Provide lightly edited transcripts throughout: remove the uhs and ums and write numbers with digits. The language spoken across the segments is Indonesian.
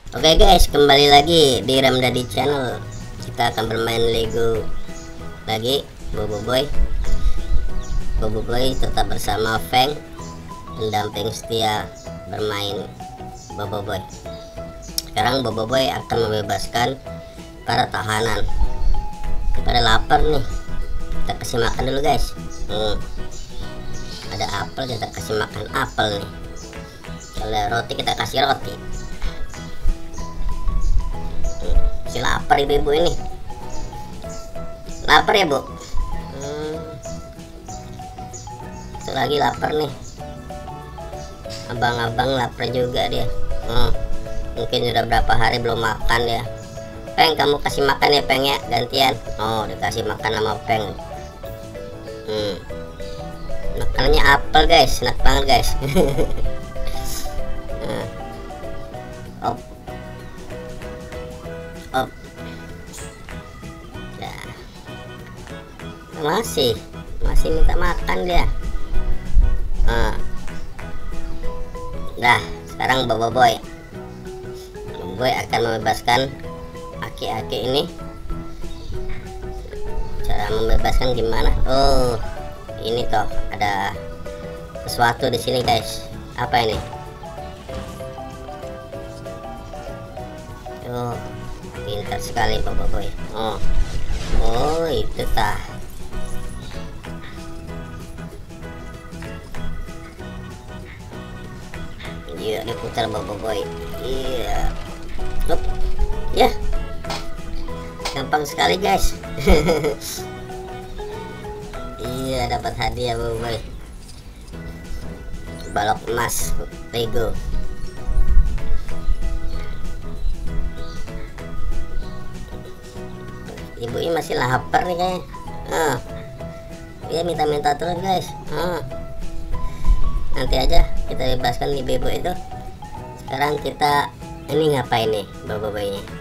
Oke guys, kembali lagi di Ramdhani Channel. Kita akan bermain Lego lagi, Bobo Boy. Bobo Boy tetap bersama Feng, pendamping setia bermain Bobo Boy. Sekarang Bobo Boy akan membebaskan para tahanan. Pada lapar nih, kita kasih makan dulu guys. Ada apel, kita kasih makan apel nih. Kalau roti kita kasih roti. Si lapar ibu-ibu ini. Lapar ya bu? Satu lagi lapar nih. Abang-abang lapar juga dia. Mungkin sudah berapa hari belum makan ya. Peng, kamu kasih makan ya Peng ya, gantian. Oh, dikasih makan sama Peng. Makanannya apel guys, enak banget guys. Op. Ya. Masih minta makan dia. Dah, sekarang Bobo Boy akan membebaskan aki-aki ini. Cara membebaskan gimana? Oh, ini toh ada sesuatu di sini guys. Apa ini? Oh, pintar sekali Bobo Boy. Oh itu tah. Iya, diputar Bobo Boy. Iya. Look. Ya. Gampang sekali guys. Iya, dapat hadiah Bobo Boy. Balok emas Lego. Ibu ini masih lapar nih kayaknya. Dia minta-minta terus guys. Nanti aja kita bebaskan ibu-ibu itu. Sekarang kita ini ngapain nih Bobo Boy nya?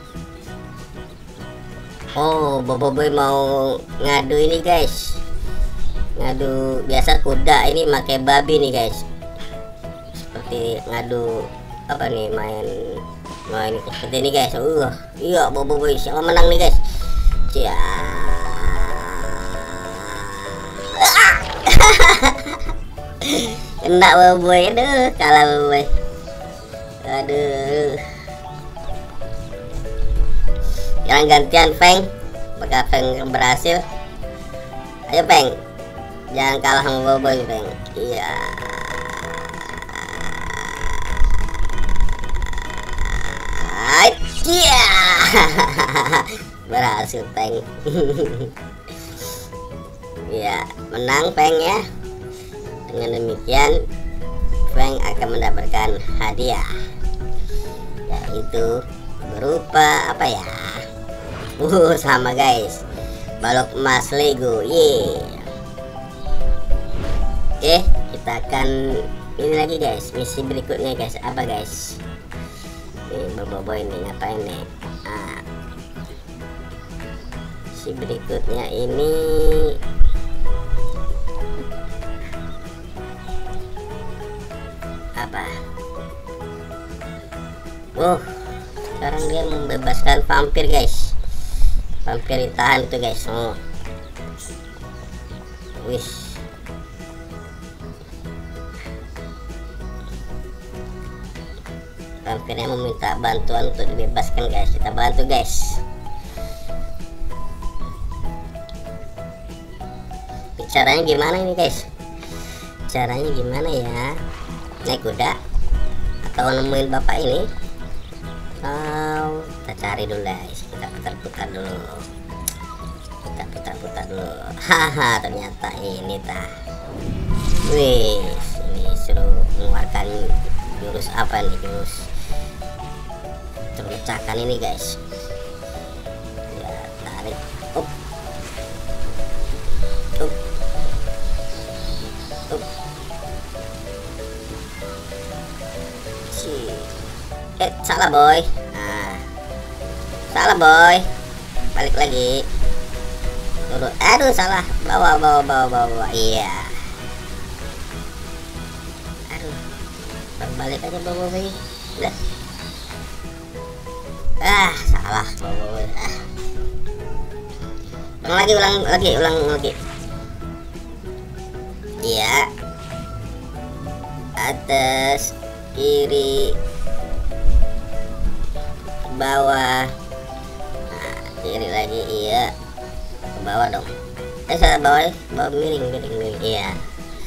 Oh, Bobo Boy mau ngadu ini guys. Ngadu biasa kuda, ini pakai babi nih guys. Seperti ngadu apa nih, main seperti ini guys. Iya Bobo Boy siapa menang nih guys? Ya. Kena Bobo Boy, aduh, kalah Bobo Boy. Aduh. Sekarang gantian Feng. Apakah Feng berhasil? Ayo Feng, jangan kalah sama Bobo Boy Feng. Iya. Iya. Berhasil Feng. Ya, menang Feng ya. Dengan demikian Feng akan mendapatkan hadiah, yaitu berupa apa ya? Sama guys, balok emas Lego. Oke, kita akan ini lagi guys, misi berikutnya guys. Apa guys? Nih Bobo Boy ini ngapain nih? Si berikutnya ini apa? Sekarang dia membebaskan vampir guys. Vampir ditahan tuh guys. Wish. Vampirnya meminta bantuan untuk dibebaskan guys. Kita bantu guys. Caranya gimana ini guys? Caranya gimana ya? Naik kuda atau nemuin bapak ini? Kita cari dulu guys. Kita putar-putar dulu. Haha, ternyata ini tah. Wih, ini suruh mengeluarkan jurus apa nih, jurus terpecahkan ini guys. Ya, tarik. Salah boy. Salah boy. Balik lagi. Turun. Aduh, salah. Bawa. Iya. Aduh. Balik aja Bobo Boy. Udah. Salah Boboiboy. Ulang lagi. Iya, atas, kiri, bawah, nah, kiri lagi, iya, ke bawah dong. Salah, bawah miring, iya.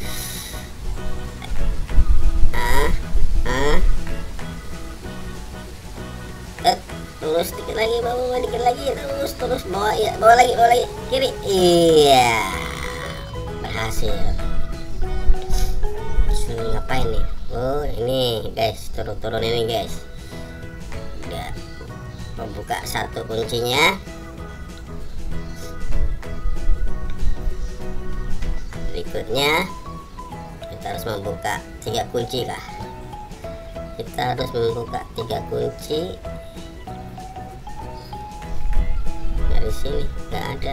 Terus dikit lagi, bawah dikit lagi, terus bawah, ya, bawah lagi, kiri, iya, berhasil. Ngapain nih? Oh ini guys, turun ini guys. Udah membuka satu kuncinya. Berikutnya kita harus membuka 3 kunci kah? Kita harus membuka 3 kunci. Dari sini nggak ada.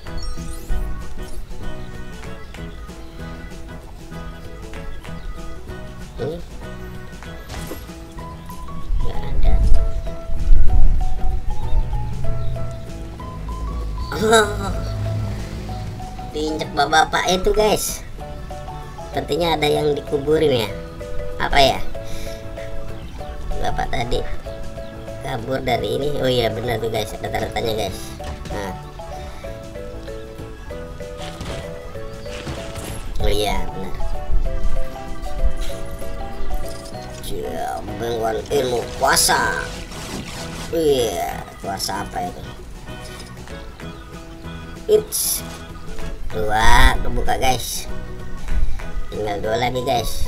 Ini nggak ada. Diinjak bapak itu guys. Sepertinya ada yang dikuburin ya. Apa ya? Bapak tadi kabur dari ini. Oh iya benar tuh guys, ada tanda-tandanya guys. Nah. Oh iya benar. Benguan ilmu kuasa. Iya, kuasa apa itu? It's 2 kebuka guys. Tinggal 2 lagi guys.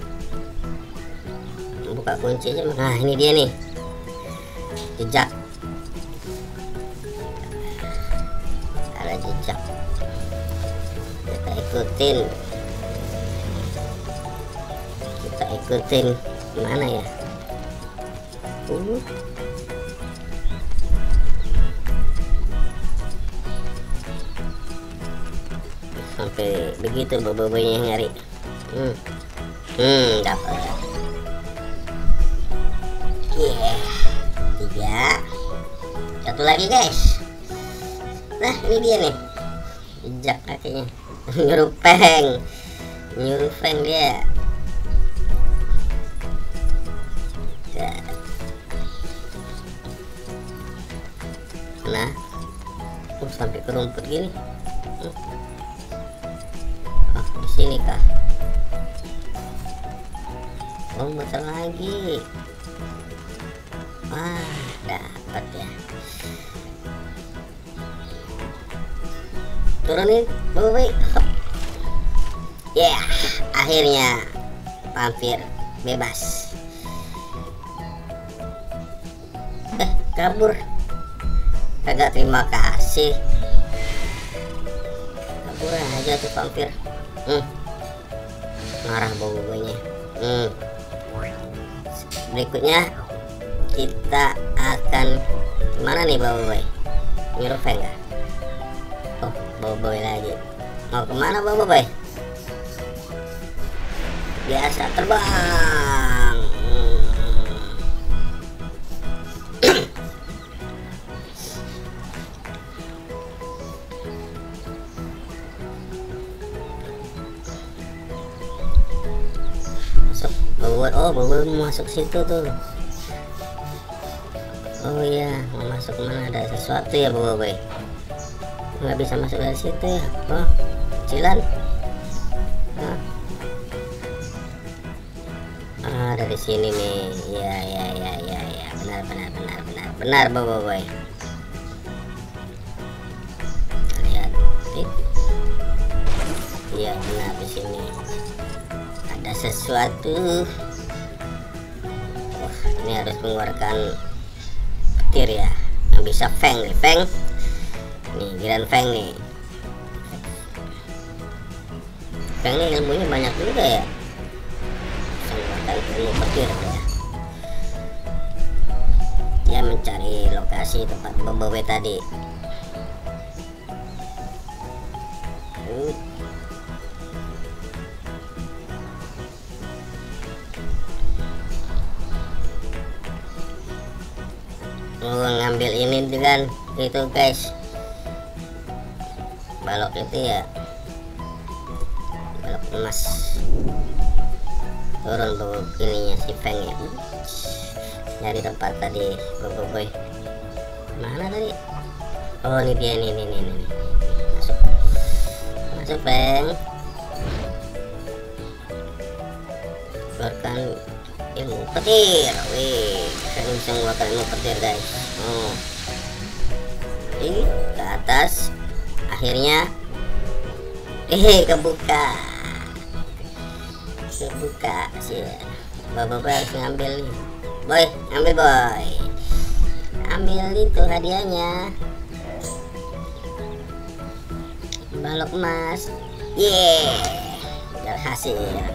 Buka kuncinya. Nah ini dia nih, jejak. Ada jejak, kita ikutin. Mana ya? Sampai begitu Boboiboynya nyari. Dapat. Yeah, 3. Satu lagi guys. Nah ini dia nih, jejak kakinya. Nyuruh Feng dia. Nah, sampai ke rumput gini. Di sini kah? Oh, muter lagi. Dapat ya. Turunin, Boboiboy. Ya, akhirnya vampir bebas. Kabur. Kagak terima kasih. Kabur aja tuh vampir. Marah Boboiboynya. Berikutnya kita akan kemana nih Boboiboy? Nyuruh Feng nggak? Oh Boboiboy lagi. Mau kemana Boboiboy? Biasa terbang. Boboiboy mau masuk situ tuh. Oh iya, mau masuk mana? Ada sesuatu ya Boboiboy. Nggak bisa masuk dari situ ya. Oh, kecilan. Dari sini nih. Ya. Benar Boboiboy. Lihat. Iya benar, di sini ada sesuatu. Wah, ini harus mengeluarkan petir ya, yang bisa Feng nih. Nih giliran Feng nih. Feng nih ilmunya banyak juga ya, bisa mengeluarkan ilmu petir ya. Dia mencari lokasi tempat Boboiboy tadi. ngambil ini dengan itu guys, balok itu ya, balok emas. Turun tuh ininya si Feng ya, nyari tempat tadi boy. Mana tadi? Oh ini dia, ini masuk Feng. Keluarkan ilmu petir. Wih, saya bisa mengeluarkan ilmu petir guys. Di ke atas, akhirnya kebuka sih. Boy harus ngambil nih. Boy, ambil boy. Ambil itu hadiahnya. Balok emas. Berhasil.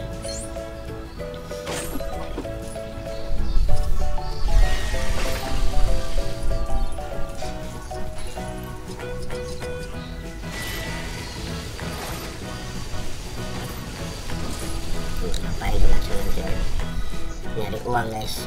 Ngapain langsung nyari uang guys.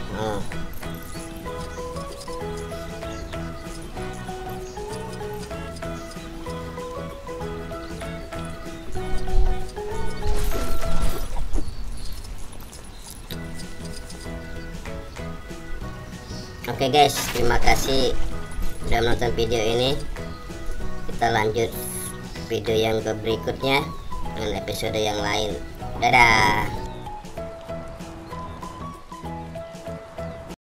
Oke guys, terima kasih sudah menonton video ini. Kita lanjut video yang berikutnya dengan episode yang lain. Dadah.